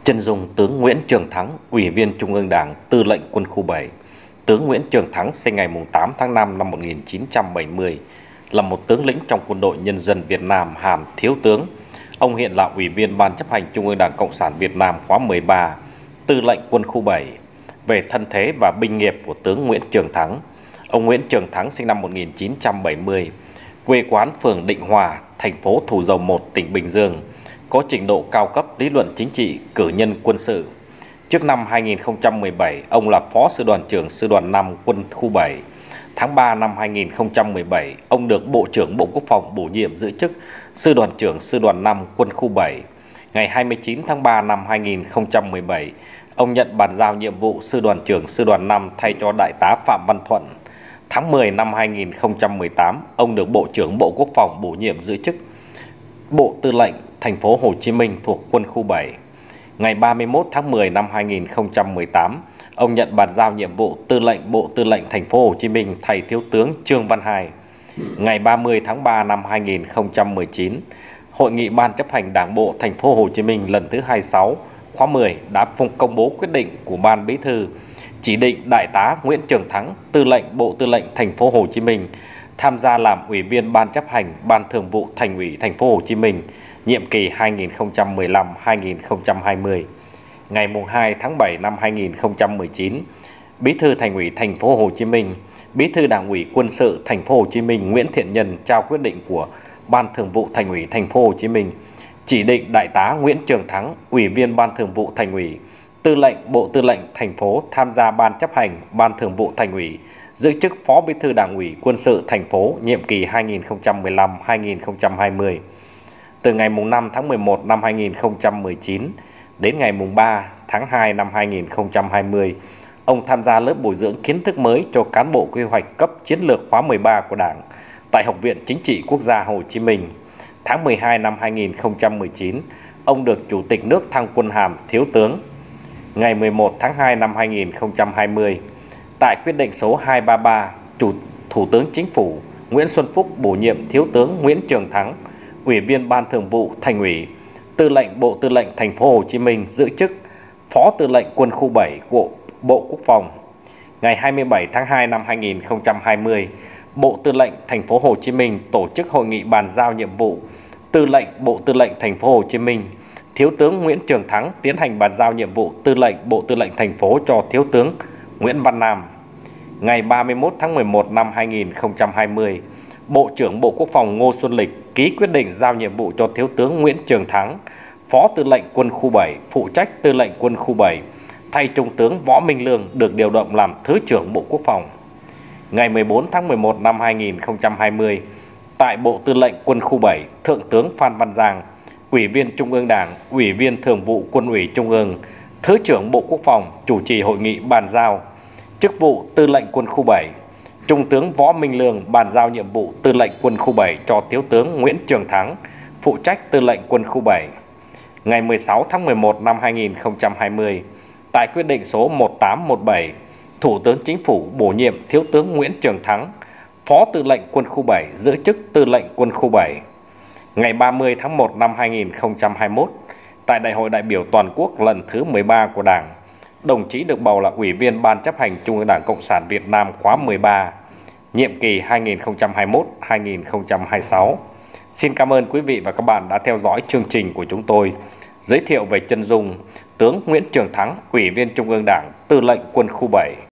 Chân dung tướng Nguyễn Trường Thắng, Ủy viên Trung ương Đảng, Tư lệnh Quân khu 7. Tướng Nguyễn Trường Thắng sinh ngày 8 tháng 5 năm 1970, là một tướng lĩnh trong Quân đội Nhân dân Việt Nam, hàm thiếu tướng. Ông hiện là Ủy viên Ban chấp hành Trung ương Đảng Cộng sản Việt Nam khóa 13, Tư lệnh Quân khu 7. Về thân thế và binh nghiệp của tướng Nguyễn Trường Thắng. Ông Nguyễn Trường Thắng sinh năm 1970, quê quán phường Định Hòa, thành phố Thủ Dầu Một, tỉnh Bình Dương, có trình độ cao cấp lý luận chính trị, cử nhân quân sự. Trước năm 2017, ông là Phó Sư đoàn trưởng Sư đoàn 5 Quân khu 7. Tháng 3 năm 2017, ông được Bộ trưởng Bộ Quốc phòng bổ nhiệm giữ chức Sư đoàn trưởng Sư đoàn 5 Quân khu 7. Ngày 29 tháng 3 năm 2017, ông nhận bàn giao nhiệm vụ Sư đoàn trưởng Sư đoàn 5 thay cho Đại tá Phạm Văn Thuận. Tháng 10 năm 2018, ông được Bộ trưởng Bộ Quốc phòng bổ nhiệm giữ chức Bộ Tư lệnh thành phố Hồ Chí Minh thuộc Quân khu 7. Ngày 31 tháng 10 năm 2018, ông nhận bàn giao nhiệm vụ Tư lệnh Bộ Tư lệnh thành phố Hồ Chí Minh thay Thiếu tướng Trương Văn Hai. Ngày 30 tháng 3 năm 2019, Hội nghị Ban chấp hành Đảng bộ thành phố Hồ Chí Minh lần thứ 26 khóa 10 đã công bố quyết định của Ban Bí thư chỉ định Đại tá Nguyễn Trường Thắng, Tư lệnh Bộ Tư lệnh thành phố Hồ Chí Minh tham gia làm Ủy viên Ban chấp hành Ban Thường vụ Thành ủy thành phố Hồ Chí Minh nhiệm kỳ 2015-2020. Ngày 2 tháng 7 năm 2019, Bí thư Thành ủy thành phố Hồ Chí Minh, Bí thư Đảng ủy Quân sự thành phố Hồ Chí Minh Nguyễn Thiện Nhân trao quyết định của Ban Thường vụ Thành ủy thành phố Hồ Chí Minh chỉ định Đại tá Nguyễn Trường Thắng, Ủy viên Ban Thường vụ Thành ủy, Tư lệnh Bộ Tư lệnh thành phố tham gia Ban chấp hành Ban Thường vụ Thành ủy, giữ chức Phó Bí thư Đảng ủy Quân sự thành phố nhiệm kỳ 2015-2020. Từ ngày 5 tháng 11 năm 2019 đến ngày 3 tháng 2 năm 2020, ông tham gia lớp bồi dưỡng kiến thức mới cho cán bộ quy hoạch cấp chiến lược khóa 13 của Đảng tại Học viện Chính trị Quốc gia Hồ Chí Minh. Tháng 12 năm 2019, ông được Chủ tịch nước thăng quân hàm Thiếu tướng. Ngày 11 tháng 2 năm 2020, tại quyết định số 233, Thủ tướng Chính phủ Nguyễn Xuân Phúc bổ nhiệm Thiếu tướng Nguyễn Trường Thắng, Ủy viên Ban Thường vụ Thành ủy, Tư lệnh Bộ Tư lệnh thành phố Hồ Chí Minh giữ chức Phó Tư lệnh Quân khu 7 của Bộ Quốc phòng. Ngày 27 tháng 2 năm 2020, Bộ Tư lệnh thành phố Hồ Chí Minh tổ chức hội nghị bàn giao nhiệm vụ Tư lệnh Bộ Tư lệnh thành phố Hồ Chí Minh. Thiếu tướng Nguyễn Trường Thắng tiến hành bàn giao nhiệm vụ Tư lệnh Bộ Tư lệnh thành phố cho Thiếu tướng Nguyễn Văn Nam. Ngày 31 tháng 11 năm 2020, Bộ trưởng Bộ Quốc phòng Ngô Xuân Lịch ký quyết định giao nhiệm vụ cho Thiếu tướng Nguyễn Trường Thắng, Phó Tư lệnh Quân khu 7, phụ trách Tư lệnh Quân khu 7, thay Trung tướng Võ Minh Lương được điều động làm Thứ trưởng Bộ Quốc phòng. Ngày 14 tháng 11 năm 2020, tại Bộ Tư lệnh Quân khu 7, Thượng tướng Phan Văn Giang, Ủy viên Trung ương Đảng, Ủy viên Thường vụ Quân ủy Trung ương, Thứ trưởng Bộ Quốc phòng chủ trì hội nghị bàn giao chức vụ Tư lệnh Quân khu 7. Trung tướng Võ Minh Lương bàn giao nhiệm vụ Tư lệnh Quân khu 7 cho Thiếu tướng Nguyễn Trường Thắng, phụ trách Tư lệnh Quân khu 7. Ngày 16 tháng 11 năm 2020, tại quyết định số 1817, Thủ tướng Chính phủ bổ nhiệm Thiếu tướng Nguyễn Trường Thắng, Phó Tư lệnh Quân khu 7 giữ chức Tư lệnh Quân khu 7. Ngày 30 tháng 1 năm 2021, tại Đại hội đại biểu toàn quốc lần thứ 13 của Đảng, đồng chí được bầu là Ủy viên Ban chấp hành Trung ương Đảng Cộng sản Việt Nam khóa 13, nhiệm kỳ 2021-2026. Xin cảm ơn quý vị và các bạn đã theo dõi chương trình của chúng tôi, giới thiệu về chân dung tướng Nguyễn Trường Thắng, Ủy viên Trung ương Đảng, Tư lệnh Quân khu 7.